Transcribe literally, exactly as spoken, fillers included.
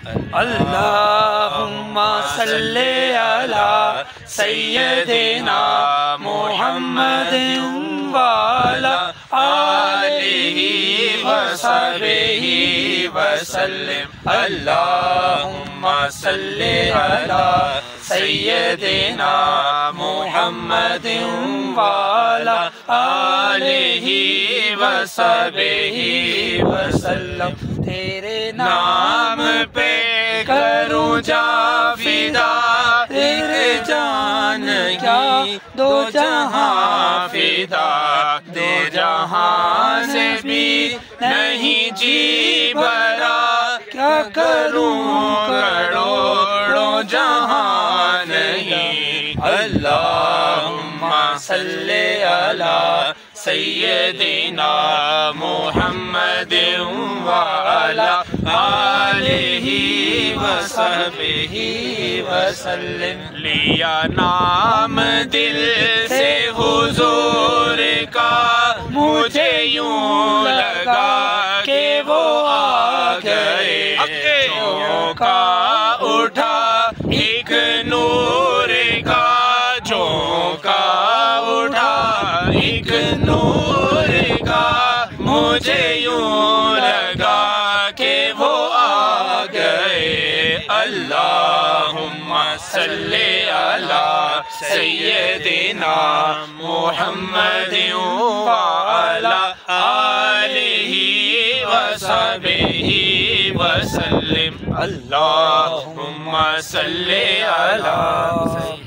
اللہم صلی علی سیدنا محمد وعلی آلہ وصحبہ وسلم اللہم صلی علی سیدنا محمد وعلی آلہ وصحبہ وسلم تیرے نام پہ کروں جا فدا ایک جان کی دو جہاں فدا دو جہاں سے بھی نہیں جی بھرا کیا کروں کروڑوں جہاں نہیں اللہم صلی علی سیدنا محمد وعلی آلہ وصحبہ وسلم لیا نام دل سے حضور کا مجھے یوں لگا کہ وہ آ گئے چونکا اٹھا ایک نور کا چونکا اٹھا ایک نور کا مجھے یوں لگا کہ وہ آ گئے اللہم صلی علی سیدنا محمد وعلی آلہ وصحبہ وسلم اللہم صلی علی